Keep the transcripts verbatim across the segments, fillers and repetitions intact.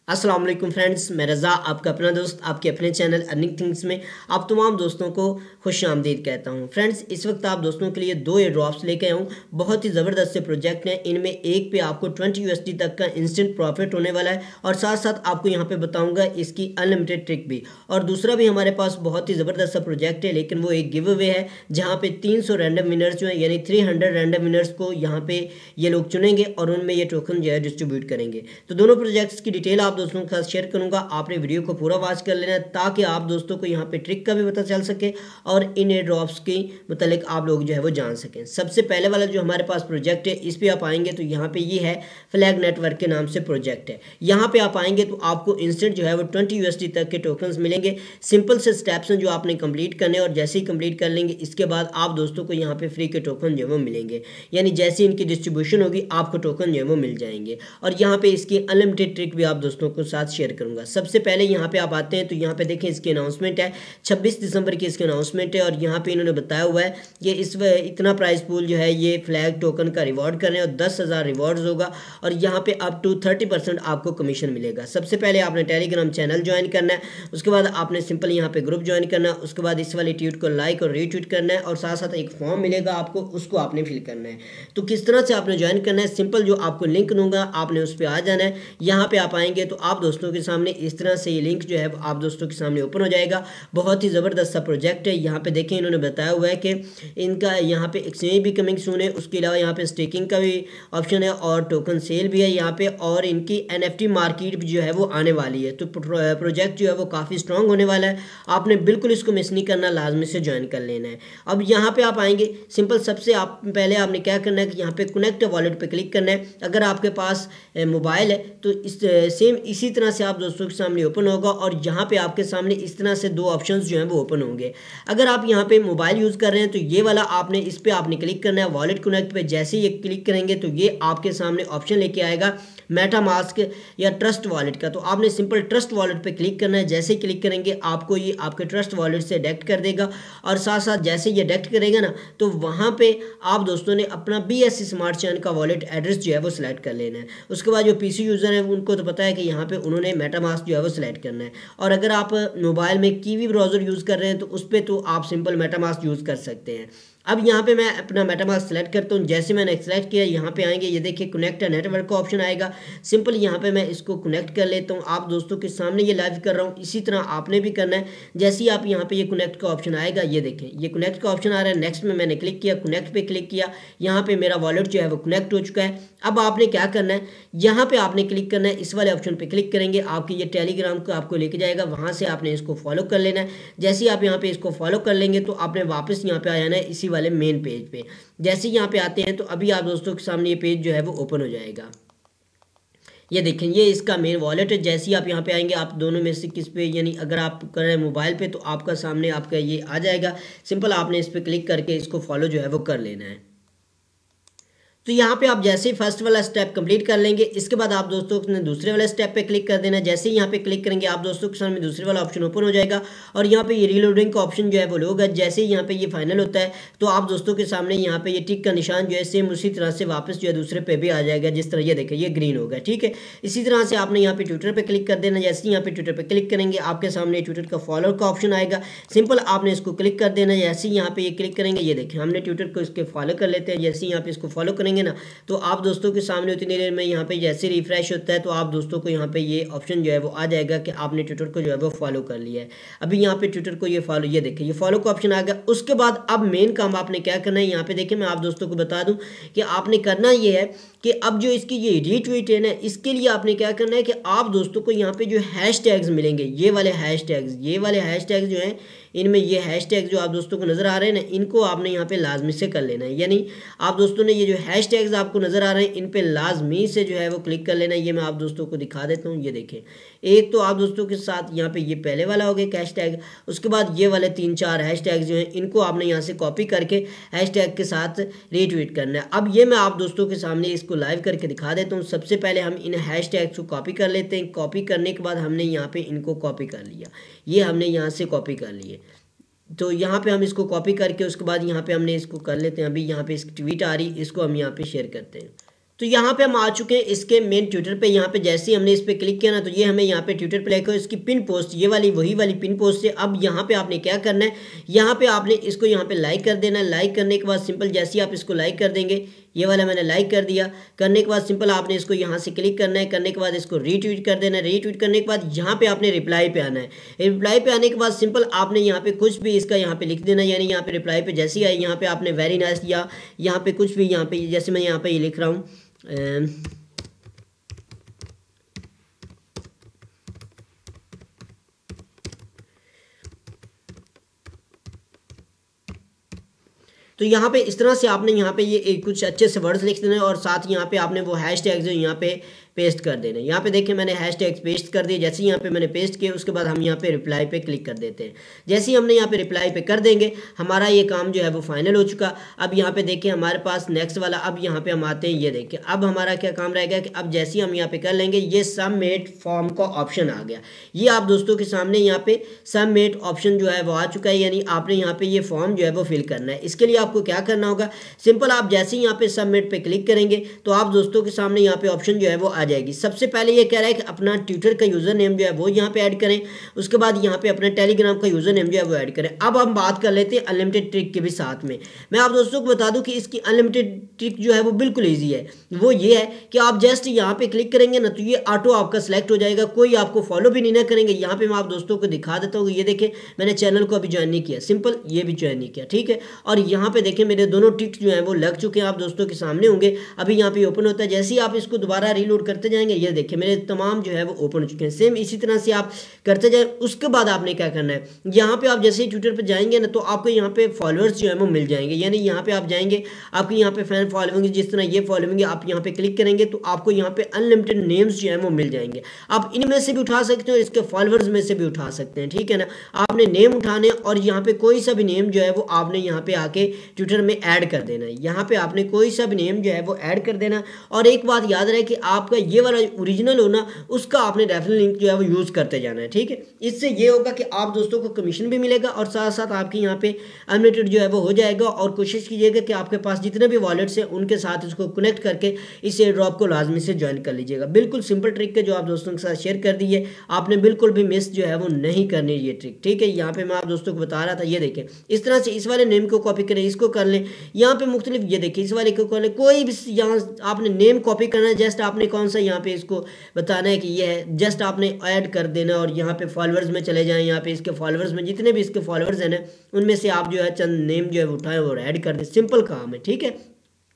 अस्सलाम वालेकुम फ्रेंड्स, मैं रज़ा आपका अपना दोस्त आपके अपने चैनल अर्निंग थिंग्स में आप तमाम दोस्तों को खुश आमदीद कहता हूं। फ्रेंड्स, इस वक्त आप दोस्तों के लिए दो एयर ड्रॉप्स लेके आया हूं। बहुत ही ज़बरदस्त से प्रोजेक्ट हैं। इनमें एक पे आपको ट्वेंटी यूएसडी तक का इंस्टेंट प्रॉफिट होने वाला है और साथ साथ आपको यहां पे बताऊंगा इसकी अनलिमिटेड ट्रिक भी। और दूसरा भी हमारे पास बहुत ही ज़बरदस्त सा प्रोजेक्ट है, लेकिन वो एक गिव अवे है जहाँ पे तीन सौ रैंडम विनर्स जो है यानी थ्री हंड्रेड रैंडम विनर्स को यहाँ पे ये लोग चुनेंगे और उनमें ये टोकन जो है डिस्ट्रीब्यूट करेंगे। तो दोनों प्रोजेक्ट्स की डिटेल आप दोस्तों के साथ शेयर करूंगा। आपने वीडियो को पूरा वॉच कर लेना है ताकि आप दोस्तों को यहाँ पे ट्रिक का भी पता चल सके और इन एयर ड्रॉप्स के मतलब आप लोग जो है वो जान सकें। सबसे पहले वाला जो हमारे पास प्रोजेक्ट है, इस पे आप आएंगे तो यहाँ पे ये है फ्लैग नेटवर्क के नाम से प्रोजेक्ट है। यहाँ पे आप आएंगे तो आपको इंस्टेंट जो है वो ट्वेंटी यूएसडी तक के टोकन्स मिलेंगे। सिंपल से स्टेप्स हैं जो आपने कंप्लीट करने और जैसे ही कंप्लीट कर लेंगे इसके बाद आप दोस्तों को यहाँ पे फ्री के टोकन जो है वो मिलेंगे, यानी जैसे इनकी डिस्ट्रीब्यूशन होगी आपको टोकन जो है वो मिल जाएंगे। और यहाँ पे इसकी अनलिमिटेड ट्रिक भी आप दोस्तों को साथ शेयर करूंगा। सबसे पहले यहाँ पे आप आते हैं तो यहाँ पे देखें इसकी अनाउंसमेंट है, छब्बीस दिसंबर की इसकी अनाउंसमेंट है और यहाँ पे इन्होंने बताया हुआ है कि इस इतना प्राइस पूल जो है ये फ्लैग टोकन का रिवॉर्ड कर रहे हैं और दस हज़ार रिवॉर्ड्स होगा और यहाँ पे अप टू थर्टी परसेंट आपको कमीशन मिलेगा। सबसे पहले आपने टेलीग्राम चैनल ज्वाइन करना है, उसके बाद आपने सिंपल यहाँ पे ग्रुप ज्वाइन करना है, उसके बाद इस वाली ट्वीट को लाइक और रीट्वीट करना है और साथ साथ एक फॉर्म मिलेगा आपको, उसको आपने फिल करना है। तो किस तरह से आपने ज्वाइन करना है, सिंपल जो आपको लिंक दूंगा आपने उस पर आ जाना है। यहाँ पे आप आएंगे तो आप दोस्तों के सामने इस तरह से ये लिंक जो है आप दोस्तों के सामने ओपन हो जाएगा। बहुत ही ज़बरदस्त सा प्रोजेक्ट है। यहाँ पे देखें इन्होंने बताया हुआ है कि इनका यहाँ पे एक्सचेंज भी कमिंग सून है, उसके अलावा यहाँ पे स्टेकिंग का भी ऑप्शन है और टोकन सेल भी है यहाँ पे, और इनकी एनएफटी मार्केट जो है वो आने वाली है। तो प्रोजेक्ट जो है वो काफ़ी स्ट्रॉन्ग होने वाला है, आपने बिल्कुल इसको मिस नहीं करना, लाजमी से ज्वाइन कर लेना है। अब यहाँ पे आप आएंगे, सिंपल सबसे आप पहले आपने क्या करना है कि यहाँ पे कनेक्ट वॉलेट पे क्लिक करना है। अगर आपके पास मोबाइल है तो इस सेम इसी तरह से आप दोस्तों के सामने ओपन होगा और यहाँ पे आपके सामने इस तरह से दो ऑप्शंस जो हैं वो ओपन होंगे। अगर आप यहाँ पे मोबाइल यूज़ कर रहे हैं तो ये वाला आपने इस पे आपने क्लिक करना है, वॉलेट कनेक्ट पे जैसे ये क्लिक करेंगे तो ये आपके सामने ऑप्शन लेके आएगा मेटा मास्क या ट्रस्ट वॉलेट का। तो आपने सिंपल ट्रस्ट वॉलेट पे क्लिक करना है। जैसे ही क्लिक करेंगे आपको ये आपके ट्रस्ट वॉलेट से डायरेक्ट कर देगा और साथ साथ जैसे ये डायरेक्ट करेगा ना तो वहाँ पे आप दोस्तों ने अपना B S C smart chain का वॉलेट एड्रेस जो है वो सिलेक्ट कर लेना है। उसके बाद जो पीसी यूज़र है उनको तो पता है कि यहाँ पे उन्होंने मेटा मास्क जो है वो सिलेक्ट करना है। और अगर आप मोबाइल में कीवी ब्राउज़र यूज़ कर रहे हैं तो उस पर तो आप सिंपल मेटा मास्क यूज़ कर सकते हैं। अब यहाँ पे मैं अपना मेटामास्क सेलेक्ट करता हूँ। जैसे मैंने सेलेक्ट किया यहाँ पे आएंगे, ये देखिए कनेक्ट नेटवर्क का ऑप्शन आएगा। सिंपल यहाँ पे मैं इसको कनेक्ट कर लेता हूँ। आप दोस्तों के सामने ये लाइव कर रहा हूँ, इसी तरह आपने भी करना है। जैसे ही आप यहाँ पे ये कनेक्ट का ऑप्शन आएगा, ये देखें ये कनेक्ट का ऑप्शन आ रहा है। नेक्स्ट में मैंने क्लिक किया, कनेक्ट पे क्लिक किया, यहाँ पे मेरा वॉलेट जो है वो कनेक्ट हो चुका है। अब आपने क्या करना है, यहाँ पे आपने क्लिक करना है, इस वाले ऑप्शन पे क्लिक करेंगे आपके ये टेलीग्राम को आपको लेके जाएगा, वहाँ से आपने इसको फॉलो कर लेना है। जैसे ही आप यहाँ पे इसको फॉलो कर लेंगे तो आपने वापस यहाँ पे आ जाना है इसी वाले मेन पेज पे। जैसे ही यहाँ पे आते हैं तो अभी आप दोस्तों के सामने ये पेज जो है वो ओपन हो जाएगा। ये देखें ये इसका मेन वॉलेट है। जैसे ही आप यहाँ पे आएंगे आप दोनों में से किस पे, यानी अगर आप कर रहे हैं मोबाइल पे तो आपका सामने आपका ये आ जाएगा। सिंपल आपने इस पर क्लिक करके इसको फॉलो जो है वो कर लेना है। तो यहाँ पे आप जैसे ही फर्स्ट वाला स्टेप कंप्लीट कर लेंगे इसके बाद आप दोस्तों ने दूसरे वाले स्टेप पे क्लिक कर देना है। जैसे ही यहाँ पे क्लिक करेंगे आप दोस्तों के सामने दूसरे वाला ऑप्शन ओपन हो जाएगा और यहाँ पे ये रीलोडिंग का ऑप्शन जो है वो होगा। जैसे ही यहाँ पे ये फाइनल होता है तो आप दोस्तों के सामने यहाँ पे ये टिक का निशान जो है सेम उसी तरह से वापस जो है दूसरे पे भी आ जाएगा, जिस तरह ये देखें ये ग्रीन होगा। ठीक है, इसी तरह से आपने यहाँ पे ट्विटर पर क्लिक कर देना। जैसे ही यहाँ पे ट्विटर पर क्लिक करेंगे आपके सामने ट्विटर का फॉलो का ऑप्शन आएगा। सिंपल आपने इसको क्लिक कर देना। जैसे ही यहाँ पे ये क्लिक करेंगे, ये देखें हमने ट्विटर को इसके फॉलो कर लेते हैं। जैसे ही यहाँ पे इसको फॉलो करेंगे ना तो आप दोस्तों के सामने उतनी देर में यहाँ पे जैसे रिफ्रेश होता है तो आप दोस्तों को यहाँ पे ये ऑप्शन जो है वो आ जाएगा कि आपने ट्विटर को जो है वो फॉलो कर लिया है। अभी यहाँ पे ट्विटर को ये फॉलो, ये देखिए ये फॉलो का ऑप्शन आ गया। उसके बाद अब मेन काम आपने क्या करना है, यहाँ पे देखिए मैं आप दोस्तों को बता दूं कि आपने करना ये है कि अब जो इसकी ये रीट्वीट है ना, इसके लिए आपने क्या करना है कि आप दोस्तों को यहाँ पे जो हैश टैग्स मिलेंगे, ये वाले हैश टैग्स ये वाले हैश टैग्स जो हैं इनमें ये हैश टैग जो आप दोस्तों को नज़र आ रहे हैं ना, इनको आपने यहाँ पे लाजमी से कर लेना है। यानी आप दोस्तों ने ये जो हैश टैग्स आपको नज़र आ रहे हैं इन पे लाजमी से जो है वो क्लिक कर लेना है। ये मैं आप दोस्तों को दिखा देता हूँ। ये देखें एक तो आप दोस्तों के साथ यहाँ पे ये पहले वाला हो गया हैश टैग, उसके बाद ये वाले तीन चार हैश टैग जो हैं इनको आपने यहाँ से कॉपी करके हैश टैग के साथ रीट्वीट करना है। अब ये मैं आप दोस्तों के सामने इसको लाइव करके दिखा देता हूँ। सबसे पहले हम इन हैश टैग्स को कॉपी कर लेते हैं। कॉपी करने के बाद हमने यहाँ पे इनको कॉपी कर लिया, ये हमने यहाँ से कॉपी कर लिए। तो यहाँ पे हम इसको कॉपी करके उसके बाद यहाँ पे हमने इसको कर लेते हैं। अभी यहाँ पे इसकी ट्वीट आ रही, इसको हम यहाँ पे शेयर करते हैं। तो यहाँ पे हम आ चुके हैं इसके मेन ट्विटर पे। यहाँ पे जैसे ही हमने इस पर क्लिक किया ना तो ये हमें यहाँ पे ट्विटर पे लाइक हो इसकी पिन पोस्ट, ये वाली वही वाली पिन पोस्ट है। अब यहाँ पे आपने क्या करना है, यहाँ पे आपने इसको यहाँ पे लाइक कर देना है। लाइक करने के बाद सिंपल जैसे ही आप इसको लाइक कर देंगे, ये वाला मैंने लाइक कर दिया, करने के बाद सिंपल आपने इसको यहाँ से क्लिक करना है, करने के बाद इसको रीट्वीट कर देना है। रीट्वीट करने के बाद यहाँ पे आपने रिप्लाई पे आना है। रिप्लाई पे आने के बाद सिंपल आपने यहाँ पे कुछ भी इसका यहाँ पे लिख देना, यानी यहाँ पे रिप्लाई पे जैसे ही आए यहाँ पे आपने वेरी नाइस या यहाँ पे कुछ भी यहाँ पे जैसे मैं यहाँ पे ये लिख रहा हूँ तो यहाँ पे इस तरह से आपने यहाँ पे ये एक कुछ अच्छे से वर्ड्स लिख देने और साथ यहाँ पे आपने वो हैश टैग जो यहाँ पे पेस्ट कर देना। यहाँ पे देखिए मैंने हैश टैग पेस्ट कर दिए। जैसे ही यहाँ पे मैंने पेस्ट किया उसके बाद हम यहाँ पे रिप्लाई पे क्लिक कर देते हैं। जैसे ही हमने यहाँ पे रिप्लाई पे कर देंगे हमारा ये काम जो है वो फाइनल हो चुका। अब यहाँ पे देखिए हमारे पास नेक्स्ट वाला, अब यहाँ पे हम आते हैं, ये देखिए अब हमारा क्या काम रहेगा कि अब जैसे ही हम यहाँ पे कर लेंगे ये सबमिट फॉर्म का ऑप्शन आ गया। ये आप दोस्तों के सामने यहाँ पे सबमिट ऑप्शन जो है वो आ चुका है, यानी आपने यहाँ पे ये फॉर्म जो है वो फिल करना है। इसके लिए आपको क्या करना होगा, सिंपल आप जैसे ही यहाँ पे सबमिट पे क्लिक करेंगे तो आप दोस्तों के सामने यहाँ पे ऑप्शन जो है वो आ जाएगी। सबसे पहले ये कह रहा है कि अपना ट्विटर का यूजर नेम जो है वो यहाँ पे ऐड करें, उसके बाद यहाँ पे अपना टेलीग्राम का यूजर नेम जो है वो ऐड करें। अब हम बात कर लेते हैं अनलिमिटेड ट्रिक के भी साथ में। मैं आप दोस्तों को बता दूं कि इसकी अनलिमिटेड ट्रिक जो है वो बिल्कुल ईजी है। वो ये है कि आप जस्ट यहाँ पे क्लिक करेंगे ना तो ये ऑटो आपका सिलेक्ट हो जाएगा, कोई आपको फॉलो भी नहीं ना करेंगे। यहाँ पे मैं आप दोस्तों को दिखा देता हूँ, ये देखें मैंने चैनल को अभी ज्वाइन नहीं किया, सिंपल ये भी ज्वाइन नहीं किया, ठीक है। और यहाँ पे देखें मेरे दोनों ट्रिक्स जो है वो लग चुके हैं, आप दोस्तों के सामने होंगे। अभी यहाँ पे ओपन होता है, जैसे ही आप इसको दोबारा रीलोड करते जाएंगे ये देखिए मेरे तमाम जो है वो ओपन हो चुके हैं। सेम इसी तरह से आप करते जाए। उसके बाद आपने क्या करना है, यहाँ पे आप जैसे ही ट्विटर पे जाएंगे ना तो आपको यहाँ पे फॉलोअर्स जो है वो मिल जाएंगे, यानी यहाँ पे आप जाएंगे आपके यहाँ पे फैन फॉलोइंग, जिस तरह ये फॉलोइंग है, आप यहाँ पे क्लिक करेंगे तो आपको यहाँ पे अनलिमिटेड नेम्स जो है वो मिल जाएंगे। आप इनमें से भी उठा सकते हो, इसके फॉलोअर्स में से भी उठा सकते हैं, ठीक है ना। आपने नेम उठाने और यहाँ पे कोई सा भी नेम जो है वो आपने यहाँ पे आके ट्विटर में ऐड कर देना है। यहाँ पे आपने कोई सा भी नेम जो है वो ऐड कर देना। और एक बात याद रहे कि आपका ये वाला ओरिजिनल हो ना उसका आपने रेफरल लिंक जो है वो यूज़ करते जाना है, ठीक है। इससे ये होगा कि आप दोस्तों को कमीशन भी मिलेगा और साथ साथ आपके यहाँ पे अनलिमिटेड जो है वो हो जाएगा। और कोशिश कीजिएगा कि आपके पास जितने भी वॉलेट्स हैं उनके साथ इसको कनेक्ट करके इस एयर ड्रॉप को लाजमी से ज्वाइन कर लीजिएगा। बिल्कुल सिंपल ट्रिक है जो आप दोस्तों के साथ शेयर कर दी है, आपने बिल्कुल भी मिस जो है वो नहीं करनी ये ट्रिक, ठीक है। यहाँ पे मैं आप दोस्तों को बता रहा था, ये देखें इस तरह से इस वाले नेम को कॉपी करें, इसको कर लें। यहाँ पे मुख्तलिफ ये देखिए इस वाले को कर लें, कोई भी यहाँ आपने नेम कॉपी करना है, जस्ट आपने कौन सा यहाँ पे इसको बताना है कि ये है, जस्ट आपने ऐड कर देना और यहाँ पे फॉलोअर्स में चले जाएं। यहाँ पे इसके फॉलोअर्स में जितने भी इसके फॉलोअर्स हैं ना उनमें से आप जो है चंद नेम जो है उठाएं और ऐड कर दें, सिंपल काम है, ठीक है।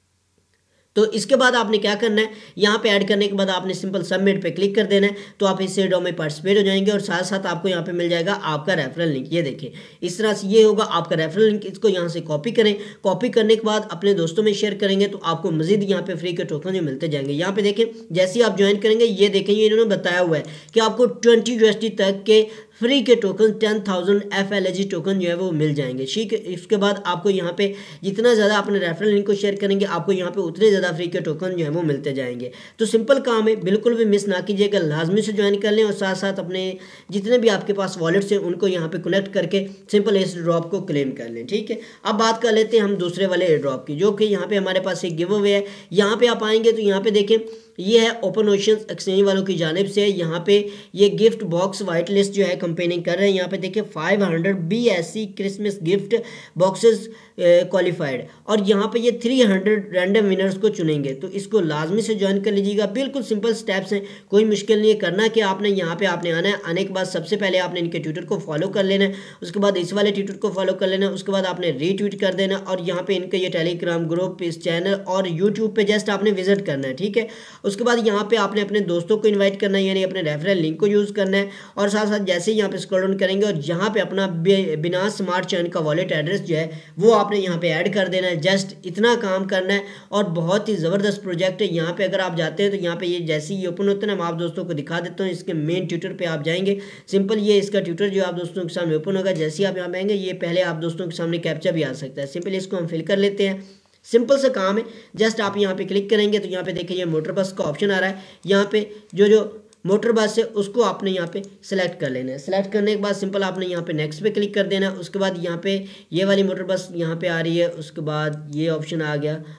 तो इसके बाद आपने क्या करना है, यहाँ पे ऐड करने के बाद आपने सिंपल सबमिट पे क्लिक कर देना है तो आप इस एयर ड्रॉप में पार्टिसिपेट हो जाएंगे और साथ साथ आपको यहाँ पे मिल जाएगा आपका रेफरल लिंक। ये देखिए इस तरह से ये होगा आपका रेफरल लिंक। इसको यहाँ से कॉपी करें, कॉपी करने के बाद अपने दोस्तों में शेयर करेंगे तो आपको मजीद यहाँ पे फ्री के टोकन जो मिलते जाएंगे। यहाँ पे देखें जैसे ही आप ज्वाइन करेंगे ये देखें ये इन्होंने बताया हुआ है कि आपको ट्वेंटी यूएसडी तक के फ्री के token ten thousand F L A G token जो है वो मिल जाएंगे, ठीक है। इसके बाद आपको यहाँ पे जितना ज़्यादा अपने रेफरल लिंक को शेयर करेंगे आपको यहाँ पे उतने ज़्यादा फ्री के टोकन जो है वो मिलते जाएंगे। तो सिंपल काम है, बिल्कुल भी मिस ना कीजिएगा, लाजमी से ज्वाइन कर लें और साथ साथ अपने जितने भी आपके पास वॉलेट्स हैं उनको यहाँ पे कनेक्ट करके सिंपल इस ड्रॉप को क्लेम कर लें, ठीक है। अब बात कर लेते हैं हम दूसरे वाले एयर ड्रॉप की, जो कि यहाँ पे हमारे पास एक गिव अवे है। यहाँ पे आप आएंगे तो यहाँ पे देखें ये है ओपन ओशन एक्सचेंज वालों की जानिब से। यहाँ पे ये गिफ्ट बॉक्स वाइट लिस्ट जो है कंपेनिंग कर रहे हैं। यहाँ पे देखिए five hundred B S C Christmas gift boxes qualified और यहाँ पे ये थ्री हंड्रेड रैंडम विनर्स को चुनेंगे। तो इसको लाजमी से ज्वाइन कर लीजिएगा, बिल्कुल सिंपल स्टेप्स हैं, कोई मुश्किल नहीं है। करना कि आपने यहाँ पे आपने आना है, आने के बाद सबसे पहले आपने इनके ट्विटर को फॉलो कर लेना है, उसके बाद इस वाले ट्विटर को फॉलो कर लेना है, उसके बाद आपने रीट्वीट कर देना और यहाँ पे इनके ये टेलीग्राम ग्रुप, इस चैनल और यूट्यूब पे जस्ट आपने विजिट करना है, ठीक है। उसके बाद यहाँ पे आपने अपने दोस्तों को इनवाइट करना है, यानी अपने रेफरल लिंक को यूज़ करना है और साथ साथ जैसे ही यहाँ पे स्क्रॉल डाउन करेंगे और यहाँ पे अपना बिना स्मार्ट चैन का वॉलेट एड्रेस जो है वो आपने यहाँ पे ऐड कर देना है। जस्ट इतना काम करना है और बहुत ही ज़बरदस्त प्रोजेक्ट है। यहाँ पे अगर आप जाते हैं तो यहाँ पे ये जैसे ही ओपन होता है ना, मैं आप दोस्तों को दिखा देता हूँ। इसके मेन ट्विटर पे आप जाएंगे, सिंपल ये इसका ट्विटर जो आप दोस्तों के सामने ओपन होगा। जैसे ही आप यहाँ पे आएंगे ये पहले आप दोस्तों के सामने कैप्चा भी आ सकता है, सिंपल इसको हम फिल कर लेते हैं। सिंपल सा काम है, जस्ट आप यहाँ पे क्लिक करेंगे तो यहाँ पे देखिए ये मोटर बस का ऑप्शन आ रहा है। यहाँ पे जो जो मोटर बस है उसको आपने यहाँ पे सेलेक्ट कर लेना है। सेलेक्ट करने के बाद सिंपल आपने यहाँ पे नेक्स्ट पे क्लिक कर देना है। उसके बाद यहाँ पे ये वाली मोटर बस यहाँ पे आ रही है, उसके बाद ये ऑप्शन आ गया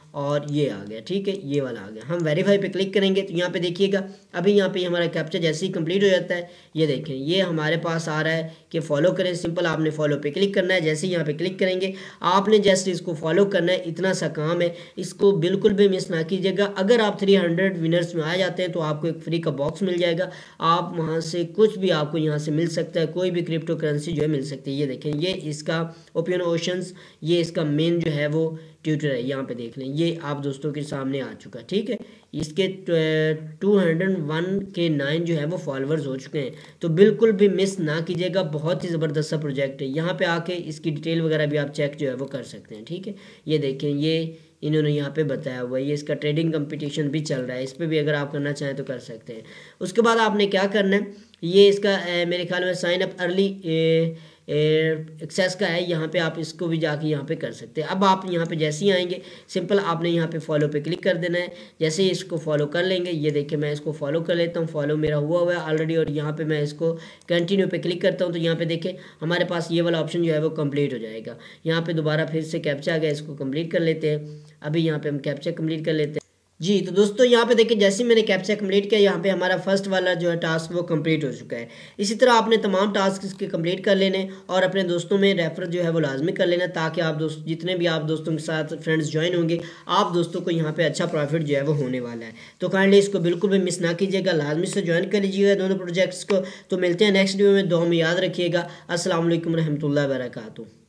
और ये आ गया, ठीक है, ये वाला आ गया। हम वेरीफाई पे क्लिक करेंगे तो यहाँ पे देखिएगा अभी यहाँ पे हमारा कैप्चा जैसे ही कंप्लीट हो जाता है, ये देखें ये हमारे पास आ रहा है कि फॉलो करें। सिंपल आपने फॉलो पे क्लिक करना है। जैसे ही यहाँ पे क्लिक करेंगे आपने जस्ट इसको फॉलो करना है, इतना सा काम है, इसको बिल्कुल भी मिस ना कीजिएगा। अगर आप थ्री हंड्रेड विनर्स में आ जाते हैं तो आपको एक फ्री का बॉक्स मिल जाएगा, आप वहाँ से कुछ भी आपको यहाँ से मिल सकता है, कोई भी क्रिप्टो करेंसी जो है मिल सकती है। ये देखें ये इसका ओपियन ओशंस, ये इसका मेन जो है वो ट्यूटर है, यहाँ पे देख लें ये आप दोस्तों के सामने आ चुका, ठीक है। इसके टू हंड्रेड वन के नाइन जो है वो फॉलोअर्स हो चुके हैं, तो बिल्कुल भी मिस ना कीजिएगा। बहुत ही ज़बरदस्त सा प्रोजेक्ट है, यहाँ पे आके इसकी डिटेल वगैरह भी आप चेक जो है वो कर सकते हैं, ठीक है। ये देखें ये इन्होंने यहाँ पे बताया हुआ है, ये इसका ट्रेडिंग कंपटीशन भी चल रहा है, इस पर भी अगर आप करना चाहें तो कर सकते हैं। उसके बाद आपने क्या करना है, ये इसका ए, मेरे ख्याल में साइन अप अर्ली एक्सेस का है, यहाँ पे आप इसको भी जाके यहाँ पे कर सकते हैं। अब आप यहाँ पे जैसे ही आएंगे सिंपल आपने यहाँ पे फॉलो पे क्लिक कर देना है। जैसे ही इसको फॉलो कर लेंगे, ये देखिए मैं इसको फॉलो कर लेता हूँ, फॉलो मेरा हुआ हुआ है ऑलरेडी, और यहाँ पे मैं इसको कंटिन्यू पे क्लिक करता हूँ तो यहाँ पे देखें हमारे पास ये वाला ऑप्शन जो है वो कंप्लीट हो जाएगा। यहाँ पे दोबारा फिर से कैप्चा आ गया, इसको कंप्लीट कर लेते हैं। अभी यहाँ पे हम कैप्चा कंप्लीट कर लेते हैं जी। तो दोस्तों यहाँ पे देखिए जैसे ही मैंने कैप्चा कंप्लीट किया, यहाँ पे हमारा फर्स्ट वाला जो है टास्क वो कंप्लीट हो चुका है। इसी तरह आपने तमाम टास्क इसके कंप्लीट कर लेने और अपने दोस्तों में रेफर जो है वो लाजमी कर लेना, ताकि आप दोस्त जितने भी आप दोस्तों के साथ फ्रेंड्स ज्वाइन होंगे आप दोस्तों को यहाँ पे अच्छा प्रॉफिट जो है वो होने वाला है। तो काइंडली इसको बिल्कुल भी मिस ना कीजिएगा, लाजमी से ज्वाइन कर लीजिएगा दोनों प्रोजेक्ट्स को। तो मिलते हैं नेक्स्ट वीडियो में, दुआ में याद रखिएगा। अस्सलाम वालेकुम रहमतुल्लाहि व बरकातुहू।